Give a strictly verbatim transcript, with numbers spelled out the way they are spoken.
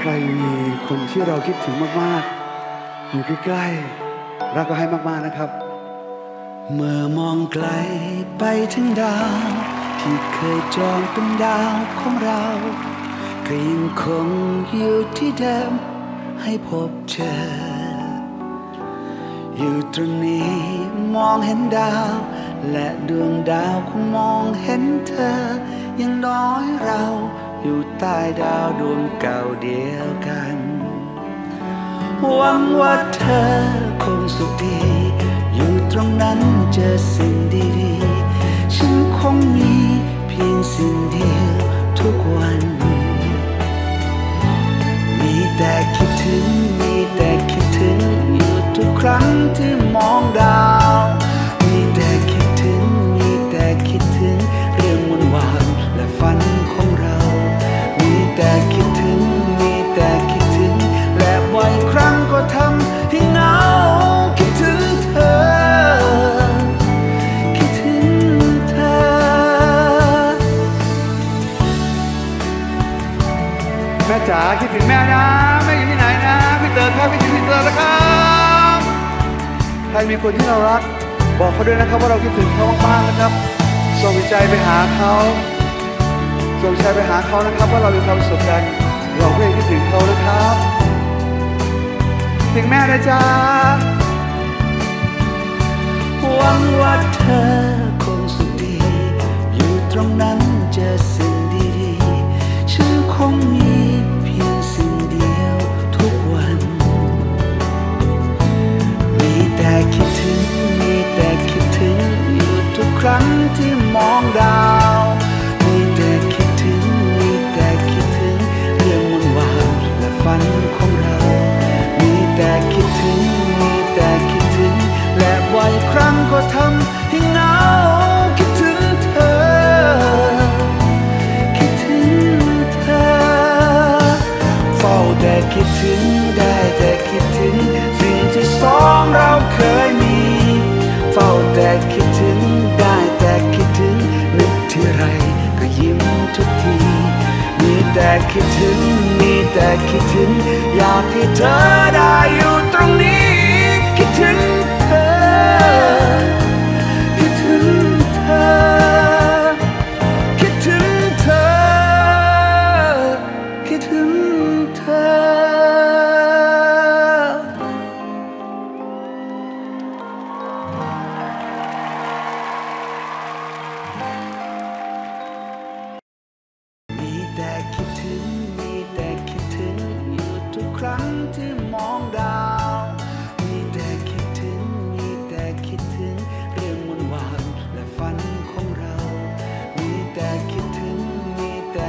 ใครมีคนที่เราคิดถึงมากๆอยู่ใกล้ๆรักก็ให้มากๆนะครับเมื่อมองไกลไปถึงดาวที่เคยจองเป็นดาวของเราก็ยังคงอยู่ที่เดิมให้พบเจออยู่ตรงนี้มองเห็นดาวและดวงดาวคงมองเห็นเธอยังน้อยเราอยู่ใต้ดาวดวงเก่าเดียวกันหวังว่าเธอคงสุขดีอยู่ตรงนั้นเจอสิ่งดีๆฉันคงมีเพียงสิ่งเดียวทุกวันมีแต่คิดถึงมีแต่คิดถึงอยู่ทุกครั้งที่มองดาวมีแต่คิดถึงมีแต่คิดถึงเรื่องวันวานและฝันของเรามีแต่คิดถึงมีแต่คิดถึงและบ่อยครั้งก็ทำให้เหงาคิดถึงเธอคิดถึงเธอแม่จ๋าคิดถึงแม่นะแม่อยู่ที่ไหนนะพี่เต๋อครับพี่ถึงพี่เต๋อนะครับใครมีคนที่เรารักบอกเขาด้วยนะครับว่าเราคิดถึงเขามากๆนะครับส่งใจไปหาเขาส่งใจไปหาเขานะครับว่าเรามีความสุขกันเราก็ยังคิดถึงเขานะครับถึงแม่นะจ๊ะหวังว่าเธอคงสุขดีอยู่ตรงนั้นเจอสิ่งดีๆฉันคงมีเพียงสิ่งเดียวทุกวันมีแต่คิดถึงมีแต่คิดถึงอยู่ทุกครั้งที่มองดาวมีแต่คิดถึงมีแต่คิดถึงเรื่องวันวานและฝันของเรามีแต่คิดถึงมีแต่คิดถึงและบ่อยครั้งก็ทำให้เหงาคิดถึงเธอคิดถึงเธอเฝ้าแต่คิดถึงได้แต่คิดถึงสิ่งที่สองเราเคยมีเฝ้าแต่คิดถึงได้แต่คิดถึงนึกที่ไรก็ยิ้มทุกทีมีแต่คิดถึงมีแต่คิดถึงอยากให้เธอได้อยู่ตรงนี้